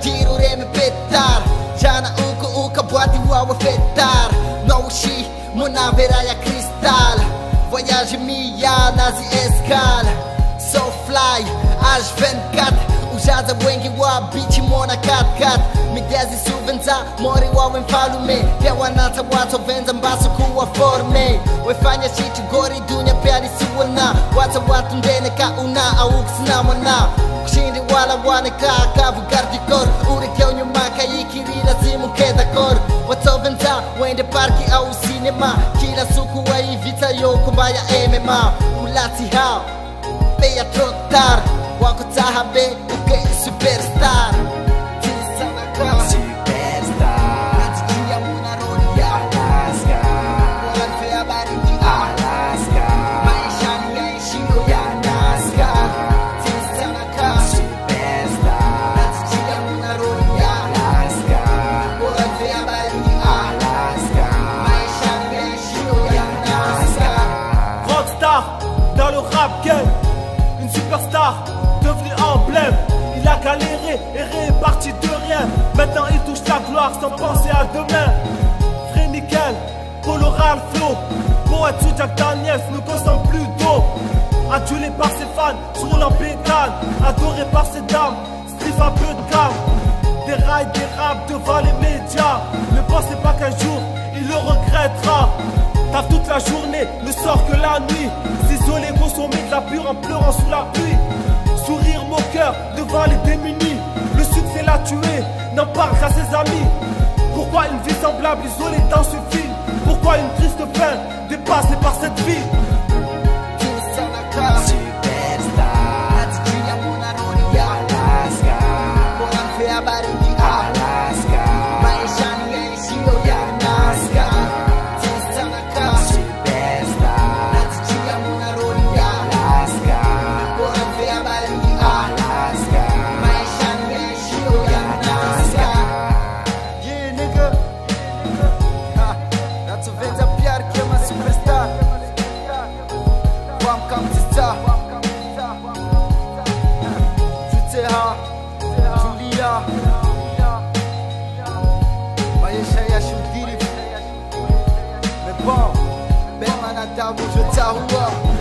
tajiro reme petar Jana uka boati wawa fetar Nouchi mona veraya cristal Voyage mia nazi escale So fly H24 Ujaza wengi wa bichi mona kat Midezi suvenza mori wawe mfalume Pia wanata watu venza mbaso kuwa forme Wefanya chitu gori dunya pia nisiwana Watu ndene ka una au kusinamana Kushindi wala wane kavu gardikor Ure keo nyumaka ikirira zimu keda kor Watu venza wende parki au cinema Kila suku wa ivita yo kumbaya MMA Ulati hao Peya trotar Wako tahabe uke superstar Dans le rap game, une superstar devenue emblème. Il a galéré, erré, est parti de rien. Maintenant il touche la gloire sans penser à demain. Frère nickel, coloral flow. Poète sous Jack Daniels ne consomme plus d'eau. Adulé par ses fans, sur la pétale. Adoré par ses dames, Steve un peu de gamme. Des rails, des raps devant les médias. Ne pensez pas qu'un jour il le regrettera. Taf toute la journée, ne sort que la nuit. S'isoler, consommer de la pure en pleurant sous la pluie. Sourire moqueur devant les démunis. Le succès l'a tué, n'en parle qu'à ses amis. Pourquoi une vie semblable isolée dans ce film? Pourquoi une triste fin dépassée par cette vie? Julia maisha ya shudiri. Mais bon, ben manadamu je tahuwa